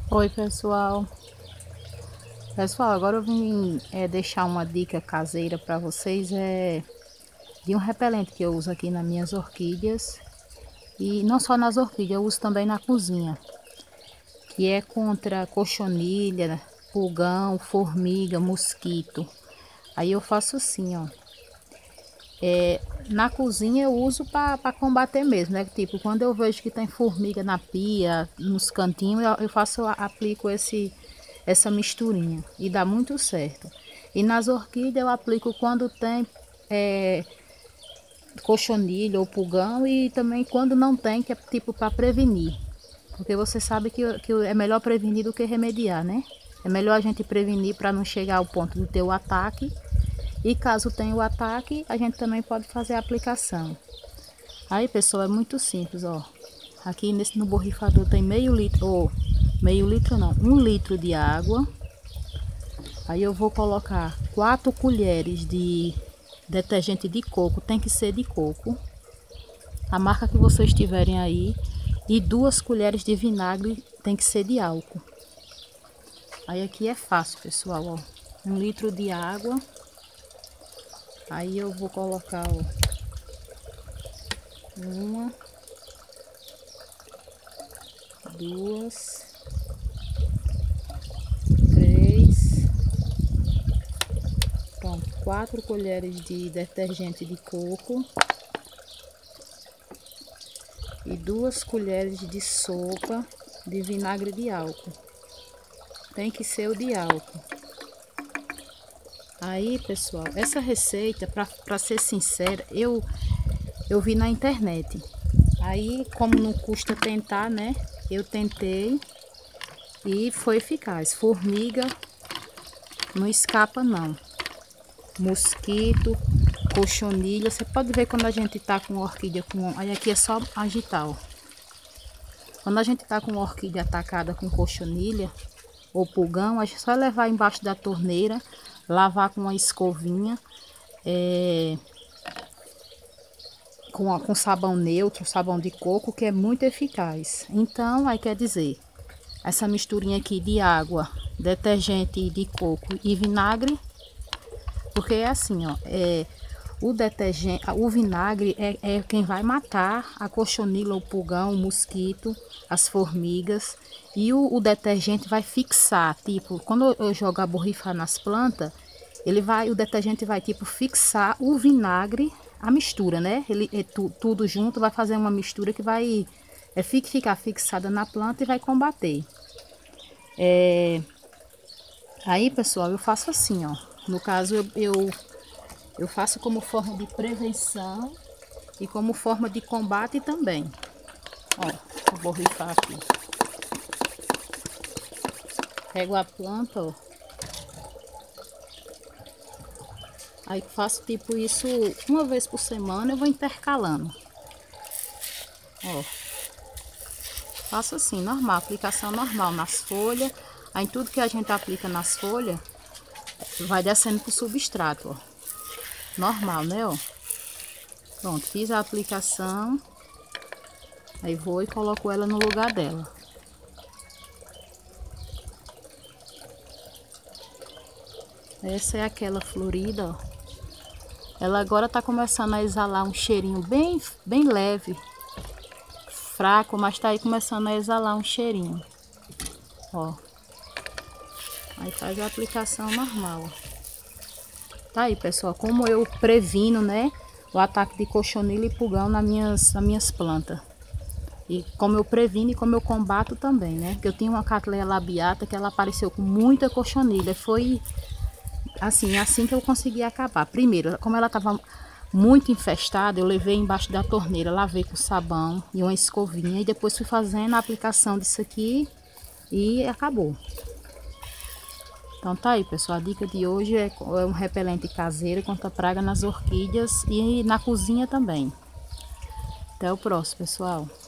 Oi pessoal, agora eu vim deixar uma dica caseira para vocês de um repelente que eu uso aqui nas minhas orquídeas e não só nas orquídeas, eu uso também na cozinha, que é contra cochonilha, pulgão, formiga, mosquito. Aí eu faço assim, ó. Na cozinha eu uso para combater mesmo, né? Tipo, quando eu vejo que tem formiga na pia, nos cantinhos, aplico essa misturinha e dá muito certo. E nas orquídeas eu aplico quando tem cochonilha ou pulgão e também quando não tem, que é tipo para prevenir. Porque você sabe que é melhor prevenir do que remediar, né? É melhor a gente prevenir para não chegar ao ponto de ter o ataque. E caso tenha o ataque, a gente também pode fazer a aplicação. Aí, pessoal, é muito simples, ó. Aqui no borrifador tem meio litro, meio litro não, 1 litro de água. Aí eu vou colocar 4 colheres de detergente de coco, tem que ser de coco, a marca que vocês tiverem aí, e 2 colheres de vinagre, tem que ser de álcool. Aí aqui é fácil, pessoal, ó. 1 litro de água. Aí eu vou colocar, ó, 1, 2, 3, pronto, 4 colheres de detergente de coco e 2 colheres de sopa de vinagre de álcool. Tem que ser o de álcool. Aí, pessoal, essa receita, para ser sincera, eu vi na internet. Aí, como não custa tentar, né? Eu tentei e foi eficaz. Formiga não escapa, não. Mosquito, cochonilha. Você pode ver quando a gente tá com orquídea com... Aí aqui é só agitar, ó. Quando a gente tá com orquídea atacada com cochonilha ou pulgão, a gente só levar embaixo da torneira, lavar com uma escovinha, com sabão neutro, sabão de coco, que é muito eficaz. Então, aí quer dizer, essa misturinha aqui de água, detergente de coco e vinagre, porque é assim, ó, o detergente, o vinagre é quem vai matar a cochonilha, o pulgão, o mosquito, as formigas. E o detergente vai fixar, tipo, quando eu jogar borrifar nas plantas, o detergente vai tipo fixar o vinagre, a mistura, né? Tudo junto vai fazer uma mistura que vai ficar fixada na planta e vai combater. Aí, pessoal, eu faço assim, ó. No caso, eu faço como forma de prevenção e como forma de combate também. Ó, vou borrifar aqui. Pego a planta, ó. Aí faço tipo isso uma vez por semana, eu vou intercalando. Ó. Faço assim, normal, aplicação normal nas folhas. Aí tudo que a gente aplica nas folhas, vai descendo pro substrato, ó. Normal, né, ó. Pronto, fiz a aplicação. Aí vou e coloco ela no lugar dela. Essa é aquela florida, ó. Ela agora tá começando a exalar um cheirinho bem leve. Fraco, mas tá aí começando a exalar um cheirinho. Ó. Aí faz a aplicação normal, ó. Tá aí, pessoal, como eu previno, né, o ataque de cochonilha e pulgão nas minhas plantas. E como eu previno e como eu combato também, né? Porque eu tinha uma Cattleya labiata que ela apareceu com muita cochonilha. Foi assim que eu consegui acabar. Primeiro, como ela estava muito infestada, eu levei embaixo da torneira, lavei com sabão e uma escovinha. E depois fui fazendo a aplicação disso aqui e acabou. Então tá aí, pessoal, a dica de hoje é um repelente caseiro contra praga nas orquídeas e na cozinha também. Até o próximo, pessoal.